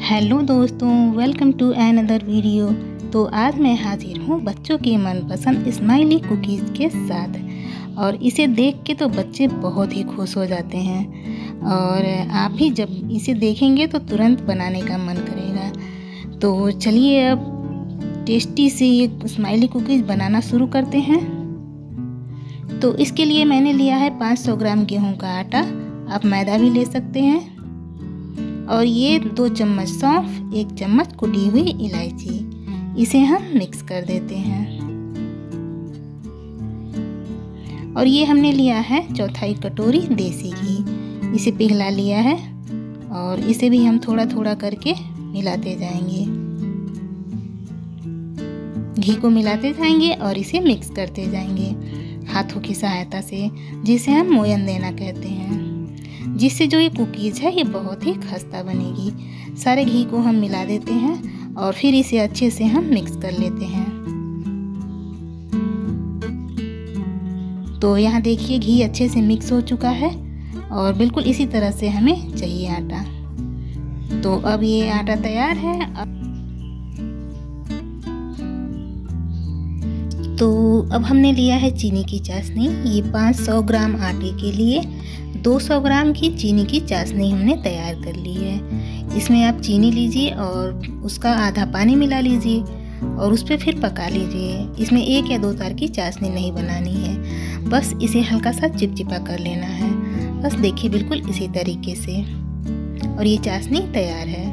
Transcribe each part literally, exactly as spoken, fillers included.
Hello दोस्तों, welcome to another video. तो आज मैं हाजिर हूँ बच्चों के मनपसंद स्माइली कुकीज़ के साथ। और इसे देख के तो बच्चे बहुत ही खुश हो जाते हैं और आप भी जब इसे देखेंगे तो तुरंत बनाने का मन करेगा। तो चलिए अब टेस्टी से ये स्माइली कुकीज़ बनाना शुरू करते हैं। तो इसके लिए मैंने लिया है पाँच सौ ग्राम गेहूं का आटा, आप मैदा भी ले सकते हैं। और ये दो चम्मच सौंफ, एक चम्मच कुटी हुई इलायची, इसे हम मिक्स कर देते हैं। और ये हमने लिया है चौथाई कटोरी देसी घी, इसे पिघला लिया है और इसे भी हम थोड़ा थोड़ा करके मिलाते जाएंगे। घी को मिलाते जाएंगे और इसे मिक्स करते जाएंगे हाथों की सहायता से, जिसे हम मोयन देना कहते हैं, जिससे जो ये कुकीज़ है ये बहुत ही खस्ता बनेगी। सारे घी को हम मिला देते हैं और फिर इसे अच्छे से हम मिक्स कर लेते हैं। तो यहाँ देखिए घी अच्छे से मिक्स हो चुका है और बिल्कुल इसी तरह से हमें चाहिए आटा। तो अब ये आटा तैयार है। तो अब हमने लिया है चीनी की चाशनी। ये पाँच सौ ग्राम आटे के लिए दो सौ ग्राम की चीनी की चाशनी हमने तैयार कर ली है। इसमें आप चीनी लीजिए और उसका आधा पानी मिला लीजिए और उस पर फिर पका लीजिए। इसमें एक या दो तार की चाशनी नहीं बनानी है, बस इसे हल्का सा चिपचिपा कर लेना है। बस देखिए बिल्कुल इसी तरीके से, और ये चाशनी तैयार है।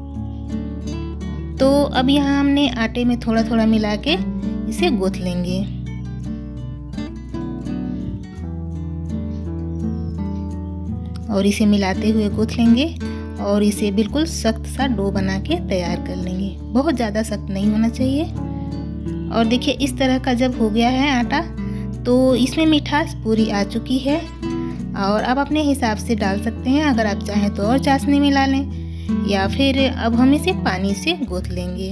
तो अब यहाँ हमने आटे में थोड़ा थोड़ा मिला के इसे गूंथ लेंगे। और इसे मिलाते हुए गूंथ लेंगे और इसे बिल्कुल सख्त सा डो बना के तैयार कर लेंगे। बहुत ज़्यादा सख्त नहीं होना चाहिए। और देखिए इस तरह का जब हो गया है आटा, तो इसमें मिठास पूरी आ चुकी है। और अब अपने हिसाब से डाल सकते हैं, अगर आप चाहें तो और चाशनी मिला लें, या फिर अब हम इसे पानी से गूंथ लेंगे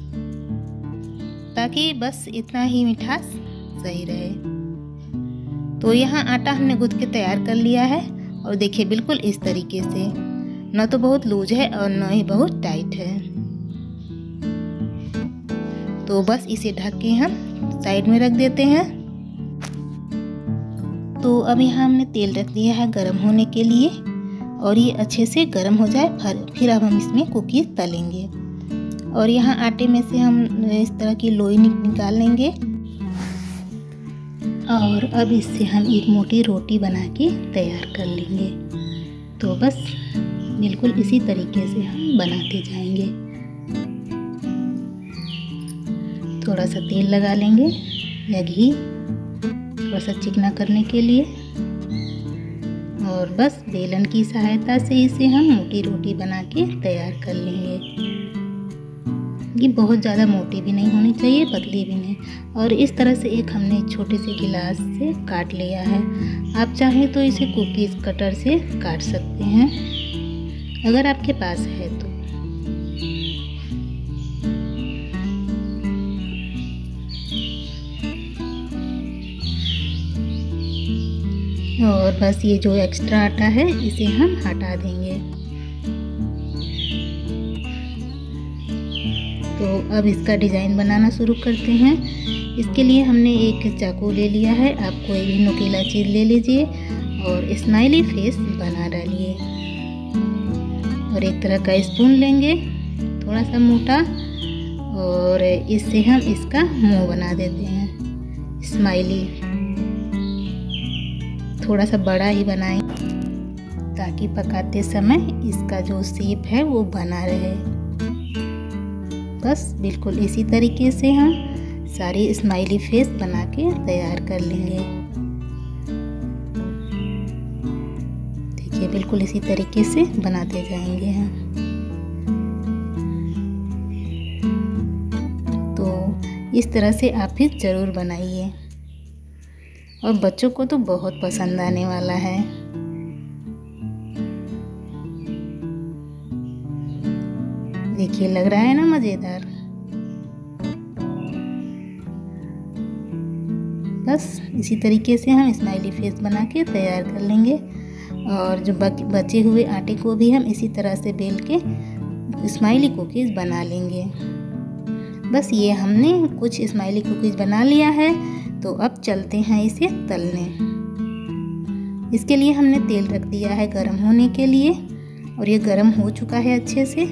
ताकि बस इतना ही मिठास सही रहे। तो यहाँ आटा हमने गूंथ के तैयार कर लिया है और देखिए बिल्कुल इस तरीके से, न तो बहुत लूज है और न ही बहुत टाइट है। तो बस इसे ढक के हम साइड में रख देते हैं। तो अब यहाँ हमने तेल रख दिया है गरम होने के लिए और ये अच्छे से गरम हो जाए फिर अब हम इसमें कुकीज़ तलेंगे। और यहाँ आटे में से हम इस तरह की लोई निकाल लेंगे और अब इससे हम एक मोटी रोटी बना के तैयार कर लेंगे। तो बस बिल्कुल इसी तरीके से हम बनाते जाएंगे। थोड़ा सा तेल लगा लेंगे या घी, थोड़ा सा चिकना करने के लिए, और बस बेलन की सहायता से इसे हम मोटी रोटी बना के तैयार कर लेंगे। ये बहुत ज़्यादा मोटी भी नहीं होनी चाहिए, पतली भी नहीं। और इस तरह से एक हमने छोटे से गिलास से काट लिया है। आप चाहें तो इसे कुकीज़ कटर से काट सकते हैं अगर आपके पास है तो। और बस ये जो एक्स्ट्रा आटा है इसे हम हटा देंगे। तो अब इसका डिज़ाइन बनाना शुरू करते हैं। इसके लिए हमने एक चाकू ले लिया है, आप कोई भी नुकीला चीज़ ले लीजिए और स्माइली फेस बना डालिए। और एक तरह का स्पून लेंगे थोड़ा सा मोटा, और इससे हम इसका मुंह बना देते हैं स्माइली। थोड़ा सा बड़ा ही बनाएं ताकि पकाते समय इसका जो शेप है वो बना रहे। बस बिल्कुल इसी तरीके से हम सारी स्माइली फेस बना के तैयार कर लेंगे। देखिए बिल्कुल इसी तरीके से बनाते जाएंगे हम। तो इस तरह से आप भी ज़रूर बनाइए और बच्चों को तो बहुत पसंद आने वाला है। देखिए लग रहा है ना मज़ेदार। बस इसी तरीके से हम स्माइली फेस बना के तैयार कर लेंगे। और जो बचे हुए आटे को भी हम इसी तरह से बेल के स्माइली कुकीज़ बना लेंगे। बस ये हमने कुछ स्माइली कुकीज़ बना लिया है, तो अब चलते हैं इसे तलने। इसके लिए हमने तेल रख दिया है गरम होने के लिए और ये गरम हो चुका है अच्छे से।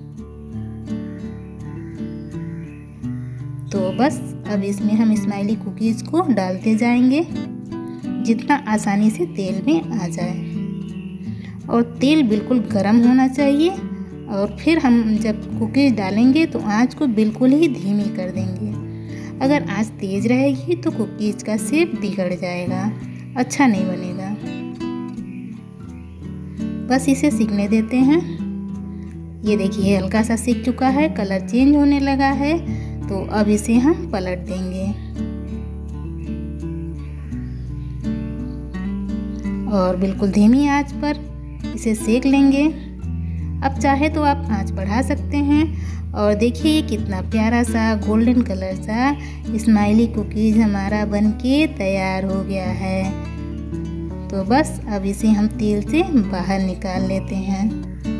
तो बस अब इसमें हम स्माइली कुकीज़ को डालते जाएंगे जितना आसानी से तेल में आ जाए, और तेल बिल्कुल गरम होना चाहिए। और फिर हम जब कुकीज़ डालेंगे तो आंच को बिल्कुल ही धीमी कर देंगे। अगर आंच तेज़ रहेगी तो कुकीज़ का शेप बिगड़ जाएगा, अच्छा नहीं बनेगा। बस इसे सिकने देते हैं। ये देखिए हल्का सा सिक चुका है, कलर चेंज होने लगा है, तो अब इसे हम पलट देंगे और बिल्कुल धीमी आंच पर इसे सेक लेंगे। अब चाहे तो आप आंच बढ़ा सकते हैं। और देखिए ये कितना प्यारा सा गोल्डन कलर सा स्माइली कुकीज़ हमारा बनके तैयार हो गया है। तो बस अब इसे हम तेल से बाहर निकाल लेते हैं।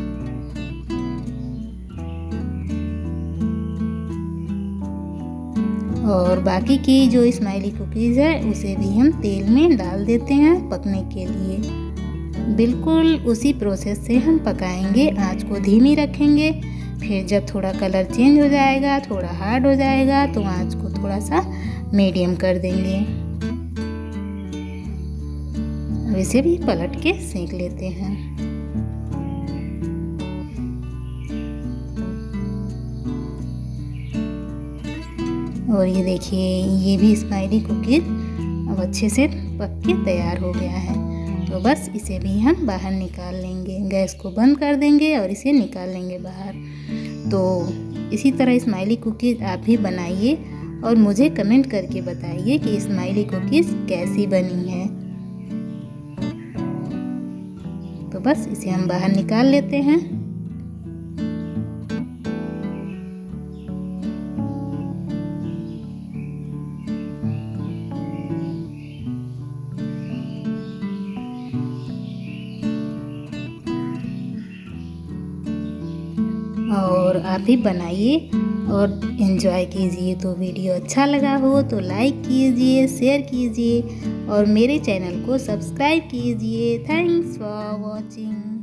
और बाकी की जो स्माइली कुकीज़ है उसे भी हम तेल में डाल देते हैं पकने के लिए। बिल्कुल उसी प्रोसेस से हम पकाएंगे, आंच को धीमी रखेंगे। फिर जब थोड़ा कलर चेंज हो जाएगा, थोड़ा हार्ड हो जाएगा, तो आंच को थोड़ा सा मीडियम कर देंगे। अब इसे भी पलट के सेक लेते हैं। और ये देखिए ये भी स्माइली कुकीज़ अब अच्छे से पक के तैयार हो गया है। तो बस इसे भी हम बाहर निकाल लेंगे, गैस को बंद कर देंगे और इसे निकाल लेंगे बाहर। तो इसी तरह स्माइली कुकीज़ आप भी बनाइए और मुझे कमेंट करके बताइए कि स्माइली कुकीज़ कैसी बनी है। तो बस इसे हम बाहर निकाल लेते हैं। और आप भी बनाइए और एंजॉय कीजिए। तो वीडियो अच्छा लगा हो तो लाइक कीजिए, शेयर कीजिए और मेरे चैनल को सब्सक्राइब कीजिए। Thanks for watching.